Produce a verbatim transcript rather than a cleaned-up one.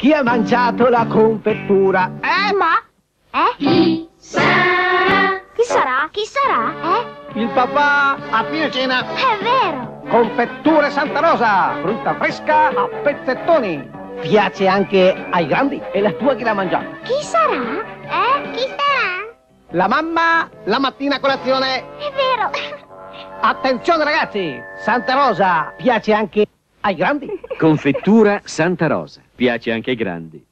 Chi ha mangiato la confettura? Eh? Ma? Eh? Chi sarà? Chi sarà? Chi sarà? Eh? Il papà a fine cena. È vero! Confetture Santa Rosa, frutta fresca a pezzettoni. Piace anche ai grandi? E la tua chi l'ha mangiata? Chi sarà? Eh? Chi sarà? La mamma la mattina a colazione. È vero! Attenzione ragazzi, Santa Rosa piace anche ai grandi? Confettura Santa Rosa. Piace anche ai grandi.